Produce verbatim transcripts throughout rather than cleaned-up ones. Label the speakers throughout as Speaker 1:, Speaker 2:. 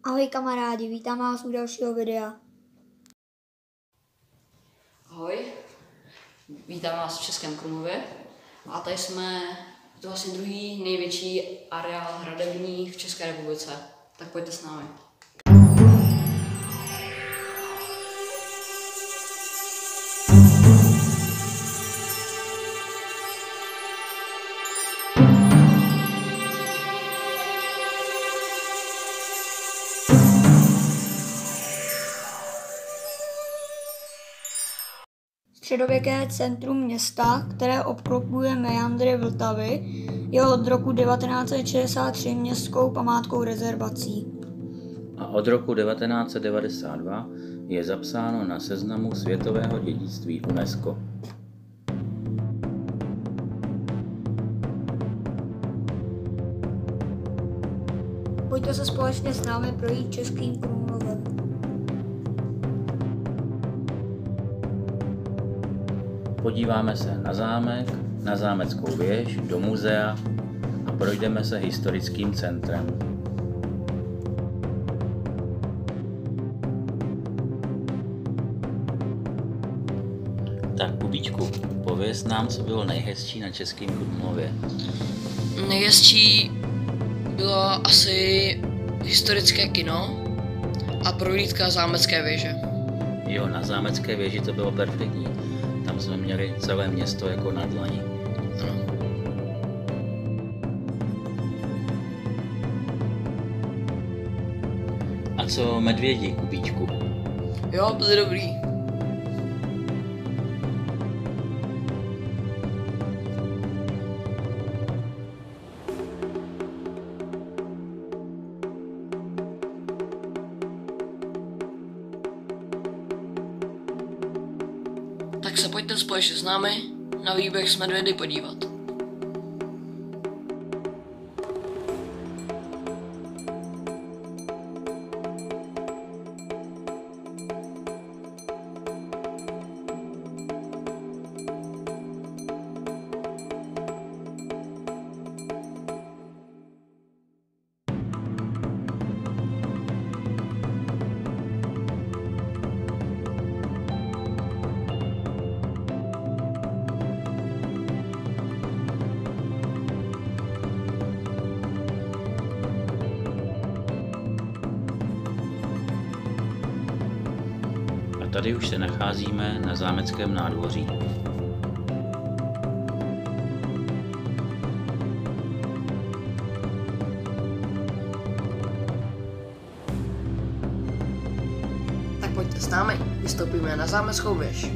Speaker 1: Ahoj kamarádi, vítám vás u dalšího videa.
Speaker 2: Ahoj, vítám vás v Českém Krumlově a tady jsme, to vlastně druhý největší areál hradební v České republice, tak pojďte s námi.
Speaker 1: Středověké centrum města, které obklopuje meandry Vltavy, je od roku devatenáct set šedesát tři městskou památkou rezervací.
Speaker 3: A od roku devatenáct set devadesát dva je zapsáno na seznamu světového dědictví UNESCO.
Speaker 1: Pojďte se společně s námi projít Českým Krumlovem.
Speaker 3: Podíváme se na zámek, na zámeckou věž, do muzea a projdeme se historickým centrem. Tak Kubíčku, pověz nám, co bylo nejhezčí na Českém Krumlově.
Speaker 2: Nejhezčí bylo asi historické kino a prohlídka zámecké věže.
Speaker 3: Jo, na zámecké věži to bylo perfektní. Tam jsme měli celé město jako na dlani.
Speaker 2: Ano.
Speaker 3: A co medvědi, Kubíčku?
Speaker 2: Jo, byly dobrý. Tak se pojďte společně s námi na výběh s medvědy podívat.
Speaker 3: Tady už se nacházíme na zámeckém nádvoří.
Speaker 2: Tak pojďte s námi, vystoupíme na zámeckou věž.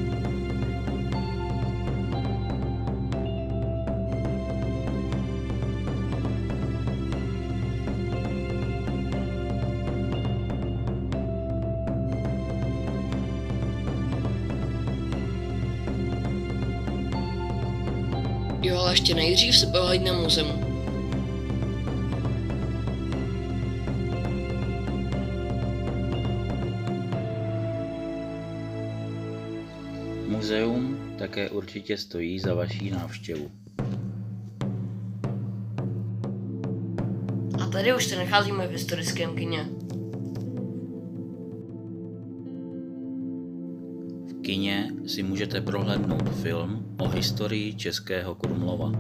Speaker 2: Jo, ale ještě nejdřív se prohlídne muzeum.
Speaker 3: Muzeum také určitě stojí za vaší návštěvu.
Speaker 2: A tady už se nacházíme v historickém kině.
Speaker 3: V kině si můžete prohlédnout film o historii Českého Krumlova.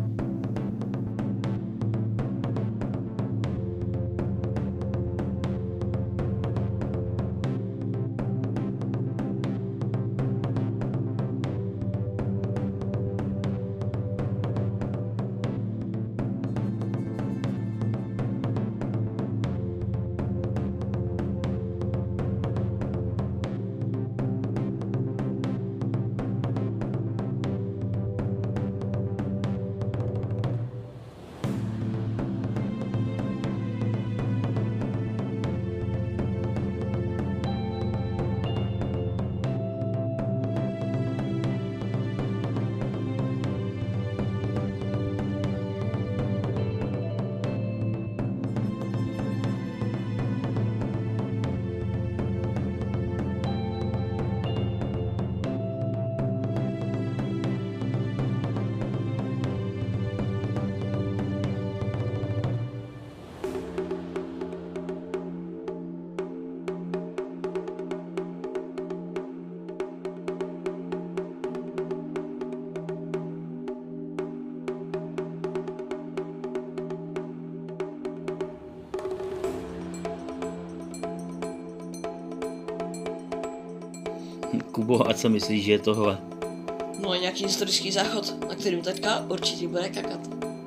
Speaker 3: Kubo, a co myslíš, že je tohle?
Speaker 4: No, nějaký historický záchod, na kterým teďka určitě bude kakat.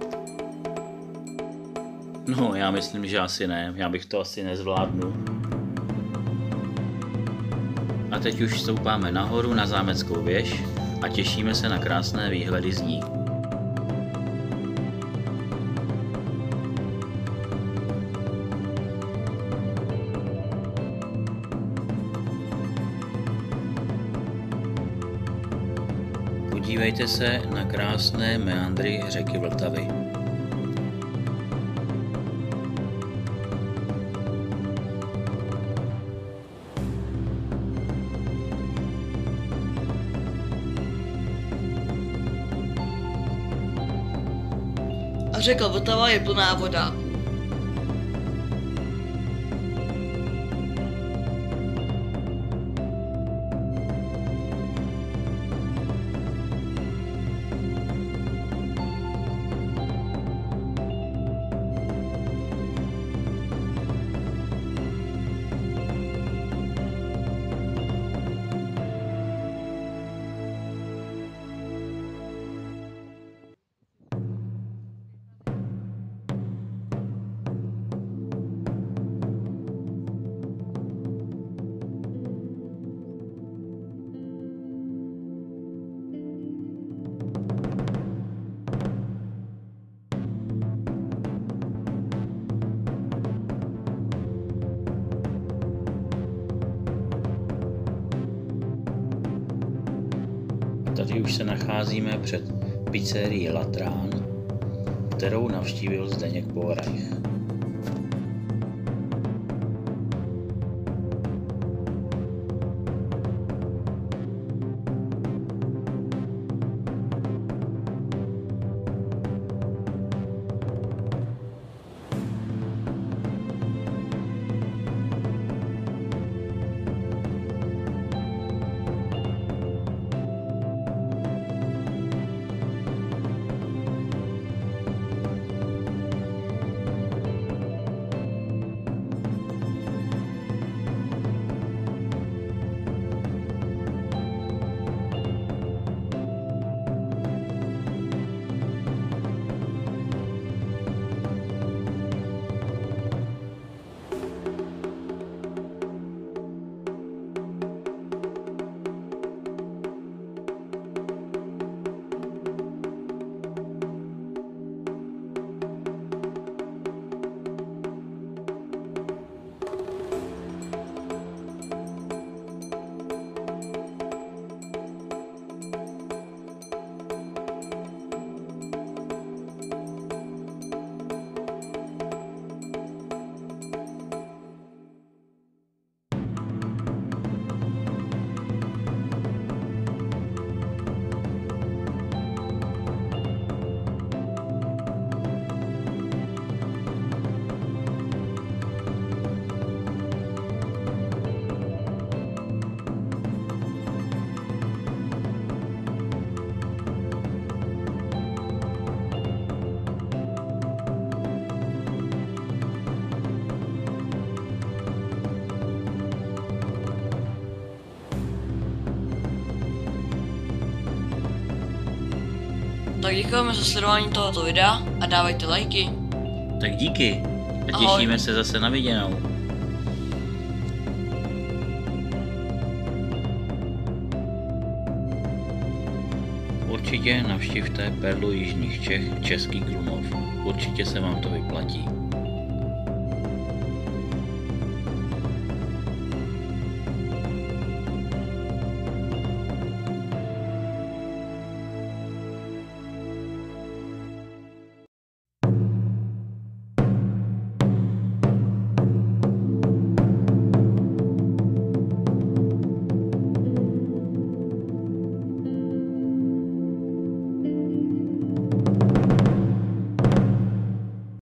Speaker 3: No, já myslím, že asi ne. Já bych to asi nezvládnul. A teď už stoupáme nahoru na zámeckou věž a těšíme se na krásné výhledy z ní. Podívejte se na krásné meandry řeky Vltavy.
Speaker 4: A řeka Vltava je plná voda.
Speaker 3: Tady už se nacházíme před pizzerií Latrán, kterou navštívil Zdeněk Pohrajch.
Speaker 4: Tak děkujeme za sledování tohoto videa a dávajte lajky.
Speaker 3: Tak díky a
Speaker 4: Ahoj.
Speaker 3: těšíme se zase na viděnou. Určitě navštivte Perlu jižních Čech, Český Krumlov. Určitě se vám to vyplatí.